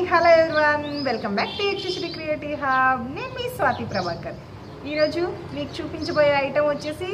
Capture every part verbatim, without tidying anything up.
Morning. Hello everyone, welcome back to Yakshasri creative hub. నేను మీ స్వాతి ప్రభాకర్. ఈరోజు మీకు చూపించబోయే ఐటెం వచ్చేసి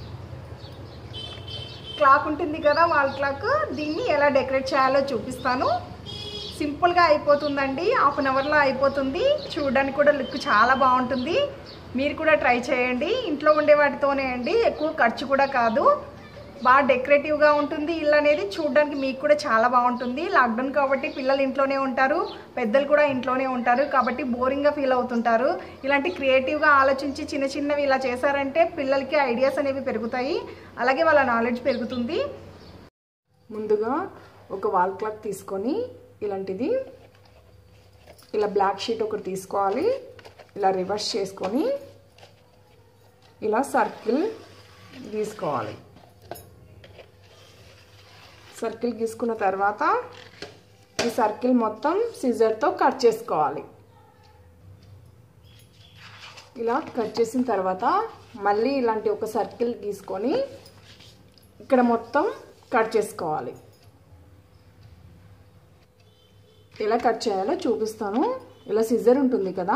క్లాక్ ఉంటుంది కదా, వాల్ క్లాక్. దీన్ని ఎలా డెకరేట్ చేయాలో చూపిస్తాను. సింపుల్గా అయిపోతుందండి, హాఫ్ అన్ అవర్లో అయిపోతుంది. చూడడానికి కూడా లుక్ చాలా బాగుంటుంది. మీరు కూడా ట్రై చేయండి. ఇంట్లో ఉండే వాటితోనే అండి, ఎక్కువ ఖర్చు కూడా కాదు. బాగా డెకరేటివ్గా ఉంటుంది. ఇల్లు అనేది చూడడానికి మీకు కూడా చాలా బాగుంటుంది. లాక్డౌన్ కాబట్టి పిల్లలు ఇంట్లోనే ఉంటారు, పెద్దలు కూడా ఇంట్లోనే ఉంటారు కాబట్టి బోరింగ్గా ఫీల్ అవుతుంటారు. ఇలాంటి క్రియేటివ్గా ఆలోచించి చిన్న చిన్నవి ఇలా చేశారంటే పిల్లలకి ఐడియాస్ అనేవి పెరుగుతాయి, అలాగే వాళ్ళ నాలెడ్జ్ పెరుగుతుంది. ముందుగా ఒక వాల్ క్లాక్ తీసుకొని ఇలాంటిది ఇలా బ్లాక్ షీట్ ఒకటి తీసుకోవాలి. ఇలా రివర్స్ చేసుకొని ఇలా సర్కిల్ గీసుకోవాలి. సర్కిల్ గీసుకున్న తర్వాత ఈ సర్కిల్ మొత్తం సిజర్తో కట్ చేసుకోవాలి. ఇలా కట్ చేసిన తర్వాత మళ్ళీ ఇలాంటి ఒక సర్కిల్ గీసుకొని ఇక్కడ మొత్తం కట్ చేసుకోవాలి. ఎలా కట్ చేయాలో చూపిస్తాను. ఇలా సిజర్ ఉంటుంది కదా,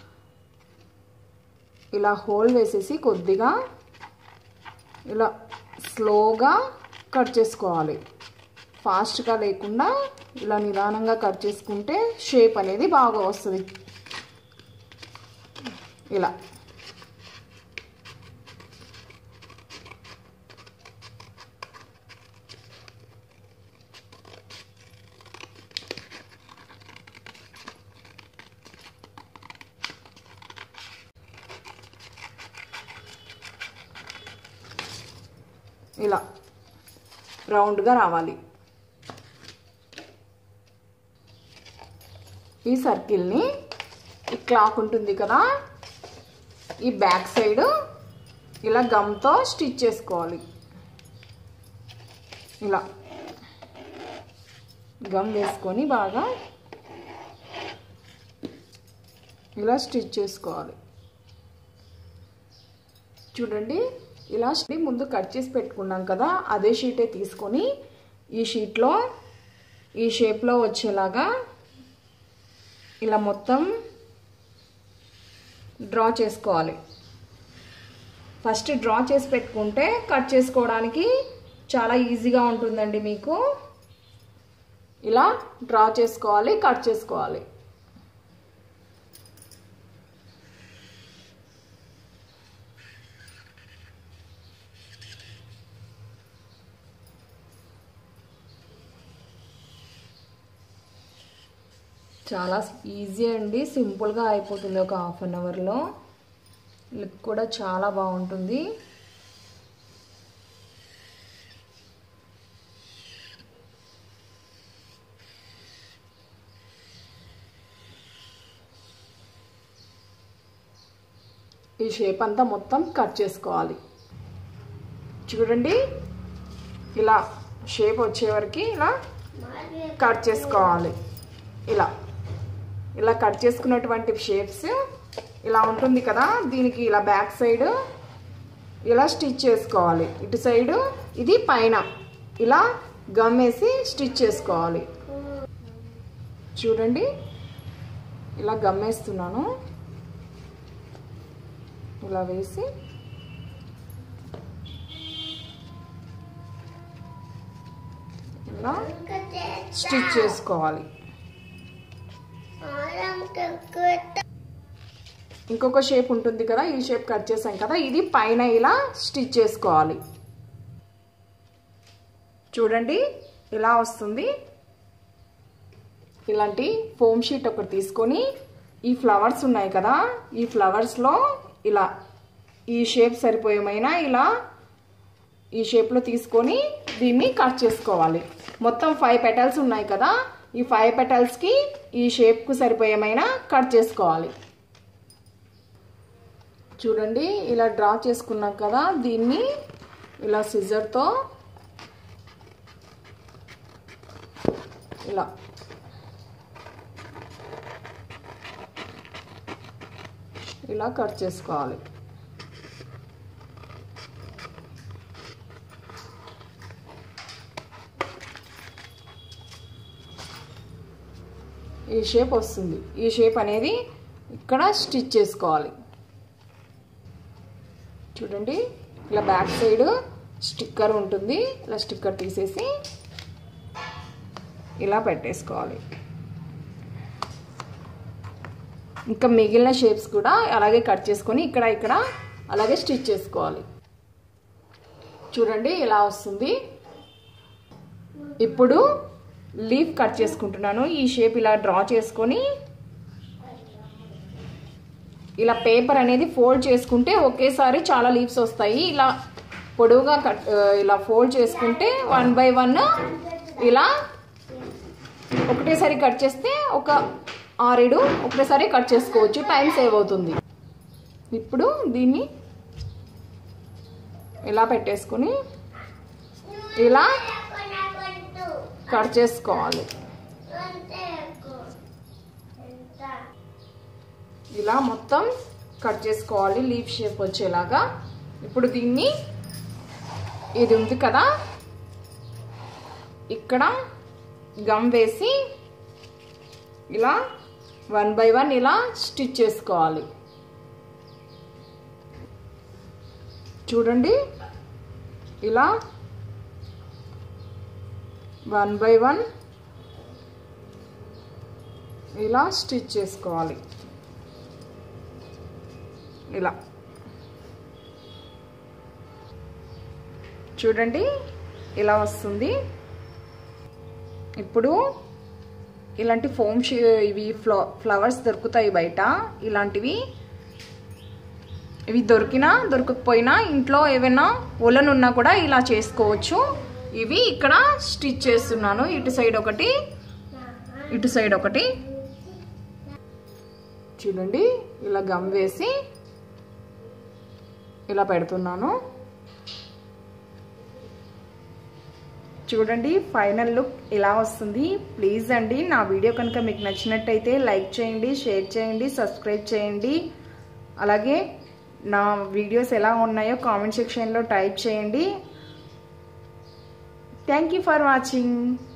ఇలా హోల్ వేసేసి కొద్దిగా ఇలా స్లోగా కట్ చేసుకోవాలి. ఫాస్ట్గా లేకుండా ఇలా నిదానంగా కట్ చేసుకుంటే షేప్ అనేది బాగా వస్తుంది. ఇలా ఇలా రౌండ్గా రావాలి. ఈ సర్కిల్ని ఈ క్లాక్ ఉంటుంది కదా, ఈ బ్యాక్ సైడ్ ఇలా గమ్తో స్టిచ్ చేసుకోవాలి. ఇలా గమ్ వేసుకొని బాగా ఇలా స్టిచ్ చేసుకోవాలి. చూడండి, ఇలా ముందు కట్ చేసి పెట్టుకున్నాం కదా, అదే షీటే తీసుకొని ఈ షీట్లో ఈ షేప్లో వచ్చేలాగా ఇలా మొత్తం డ్రా చేసుకోవాలి. ఫస్ట్ డ్రా చేసి పెట్టుకుంటే కట్ చేసుకోవడానికి చాలా ఈజీగా ఉంటుందండి మీకు. ఇలా డ్రా చేసుకోవాలి, కట్ చేసుకోవాలి. చాలా ఈజీ అండి, సింపుల్గా అయిపోతుంది ఒక హాఫ్ అన్ అవర్లో. లుక్ కూడా చాలా బాగుంటుంది. ఈ షేప్ అంతా మొత్తం కట్ చేసుకోవాలి. చూడండి, ఇలా షేప్ వచ్చే వరకు ఇలా కట్ చేసుకోవాలి. ఇలా ఇలా కట్ చేసుకున్నటువంటి షేప్స్ ఇలా ఉంటుంది కదా, దీనికి ఇలా బ్యాక్ సైడ్ ఇలా స్టిచ్ చేసుకోవాలి. ఇటు సైడు ఇది పైన ఇలా గమ్ వేసి స్టిచ్ చేసుకోవాలి. చూడండి, ఇలా గమ్ వేస్తున్నాను. ఇలా వేసి ఇలా స్టిచ్ చేసుకోవాలి. ఇంకొక షేప్ ఉంటుంది కదా, ఈ షేప్ కట్ చేసాం కదా, ఇది పైన ఇలా స్టిచ్ చేసుకోవాలి. చూడండి, ఇలా వస్తుంది. ఇలాంటి ఫోమ్ షీట్ ఒకటి తీసుకొని ఈ ఫ్లవర్స్ ఉన్నాయి కదా, ఈ ఫ్లవర్స్లో ఇలా ఈ షేప్ సరిపోయేమైనా ఇలా ఈ షేప్లో తీసుకొని దీన్ని కట్ చేసుకోవాలి. మొత్తం ఫైవ్ పెటల్స్ ఉన్నాయి కదా, ఈ ఫైవ్ పెటల్స్కి ఈ షేప్కు సరిపోయేమైనా కట్ చేసుకోవాలి. చూడండి, ఇలా డ్రా చేసుకున్నాం కదా, దీన్ని ఇలా సిజర్తో ఇలా ఇలా కట్ చేసుకోవాలి. ఈ షేప్ వస్తుంది. ఈ షేప్ అనేది ఇక్కడ స్టిచ్ చేసుకోవాలి. చూడండి ఇలా బ్యాక్ సైడ్ స్టిక్కర్ ఉంటుంది. ఇలా స్టిక్కర్ తీసేసి ఇలా పెట్టేసుకోవాలి. ఇంకా మిగిలిన షేప్స్ కూడా అలాగే కట్ చేసుకొని ఇక్కడ ఇక్కడ అలాగే స్టిచ్ చేసుకోవాలి. చూడండి ఇలా వస్తుంది. ఇప్పుడు లీఫ్ కట్ చేసుకుంటున్నాను. ఈ షేప్ ఇలా డ్రా చేసుకొని ఇలా పేపర్ అనేది ఫోల్డ్ చేసుకుంటే ఒకేసారి చాలా లీవ్స్ వస్తాయి. ఇలా పొడవుగా కట్ ఇలా ఫోల్డ్ చేసుకుంటే వన్ బై వన్ ఇలా ఒకటేసారి కట్ చేస్తే ఒక ఆరేడు ఒకటేసారి కట్ చేసుకోవచ్చు. టైం సేవ్ అవుతుంది. ఇప్పుడు దీన్ని ఇలా పెట్టేసుకొని ఇలా కట్ చేసుకోవాలి. ఇలా మొత్తం కట్ చేసుకోవాలి లీఫ్ షేప్ వచ్చేలాగా. ఇప్పుడు దీన్ని ఇది ఉంది కదా ఇక్కడ గమ్ వేసి ఇలా వన్ బై వన్ ఇలా స్టిచ్ చేసుకోవాలి. చూడండి ఇలా వన్ బై వన్ ఇలా స్టిచ్ చేసుకోవాలి. ఇలా చూడండి ఇలా వస్తుంది. ఇప్పుడు ఇలాంటి ఫోమ్ ఇవి ఫ్ల ఫ్లవర్స్ దొరుకుతాయి బయట. ఇలాంటివి ఇవి దొరికినా దొరకకపోయినా ఇంట్లో ఏమైనా ఉలన్ ఉన్నా కూడా ఇలా చేసుకోవచ్చు. ఇవి ఇక్కడ స్టిచ్ చేస్తున్నాను. ఇటు సైడ్ ఒకటి ఇటు సైడ్ ఒకటి. చూడండి ఇలా గమ్ వేసి ఇలా పెడుతున్నాను. చూడండి ఫైనల్ లుక్ ఇలా వస్తుంది. ప్లీజ్ అండి నా వీడియో కనుక మీకు నచ్చినట్టయితే లైక్ చేయండి, షేర్ చేయండి, సబ్స్క్రైబ్ చేయండి. అలాగే నా వీడియోస్ ఎలా ఉన్నాయో కామెంట్ సెక్షన్లో టైప్ చేయండి. Thank you for watching.